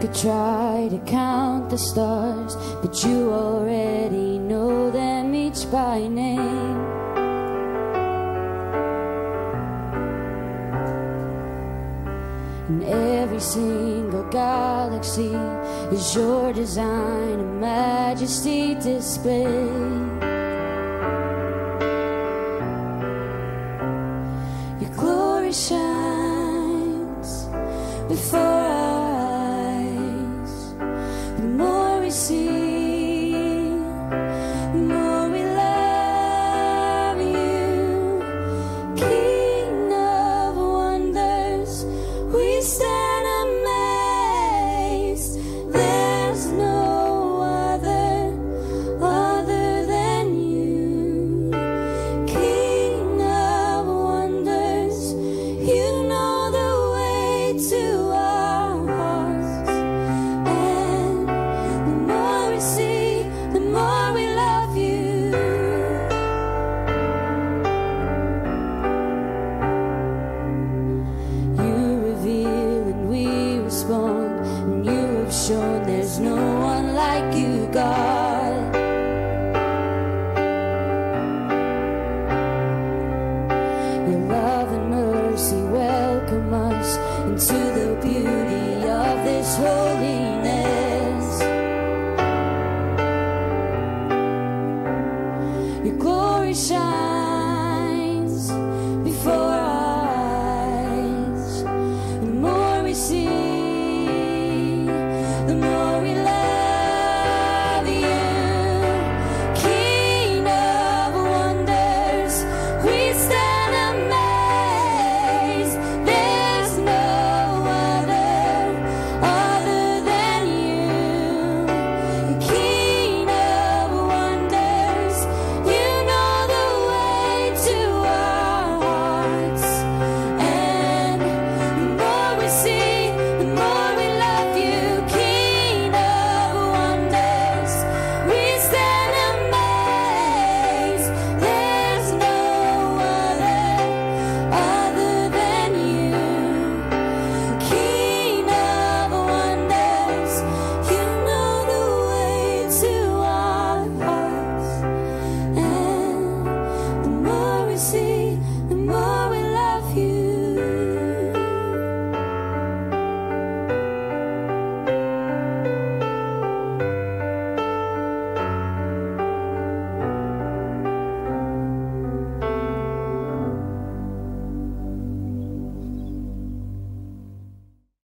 could try to count the stars, but you already know them each by name. And every single galaxy is your design and majesty displayed. Your glory shines before our eyes. The more we see, the more we love you. King of wonders, we stand amazed. There's no other than you. King of wonders, you know the way to our hearts. And the more we see, the more we love you. You reveal and we respond, and you have shown there's no one like you, God.